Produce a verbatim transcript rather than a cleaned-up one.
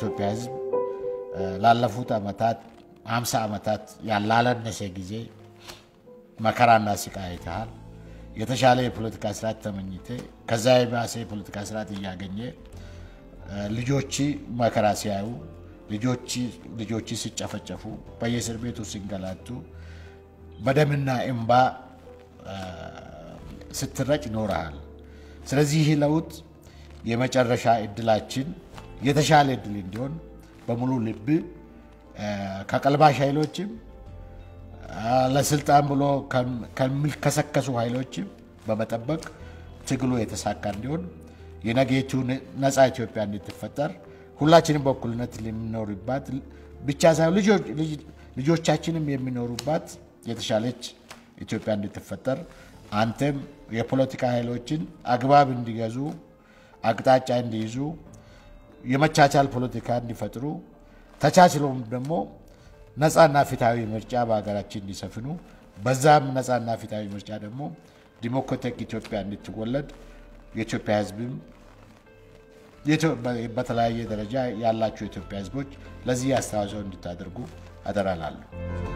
የኢትዮጵያ ህዝብ ላለፉት አመታት ሃምሳ አመታት ያላለነሰ ጊዜ መከራና ስቃይ አይተሃል የተሻለ የፖለቲካ ስርዓት ተመኝተ ከዛ የባሰ የፖለቲካ ስርዓት ያገኘ ልጆች መከራ ሲያዩ ልጆች ልጆች ሲጨፈጨፉ በየእስር ቤቱ ሲንገላቱ በደምና እንባ ስትረጭ ኖርሃል ስለዚህ ለውጥ የመጨረሻ እድላችን የተሻለ እድል እንዲሆን በሙሉ ልብ ከቀልባሽ ኃይሎችም ለስልጣን ብሎ ከሚከሰከሱ ኃይሎችም በመጠበቅ ትግሉ የተሳካ እንዲሆን የነገይቱ ነፃ ኢትዮጵያ እንድትፈጠር ሁላችንም በእኩልነት ለምንኖርባት ብቻ ሳይሆን ልጆች ልጆቻችንም የሚኖሩባት የተሻለች ኢትዮጵያ እንድትፈጠር አንተም የፖለቲካ ኃይሎችን አግባብ እንዲገዙ አቅጣጫ እንዲይዙ የመቻቻል ፖለቲካ እንዲፈጥሩ ተቻችሎም ደግሞ ነፃና ፍትሃዊ ምርጫ በአገራችን እንዲሰፍኑ በዛም ነፃና ፍትሃዊ ምርጫ ደግሞ ዲሞክራቲክ ኢትዮጵያ እንድትወለድ የኢትዮጵያ ህዝብም በተለያየ ደረጃ ያላችሁ የኢትዮጵያ ህዝቦች ለዚህ አስተዋጽኦ እንድታደርጉ አደራላለሁ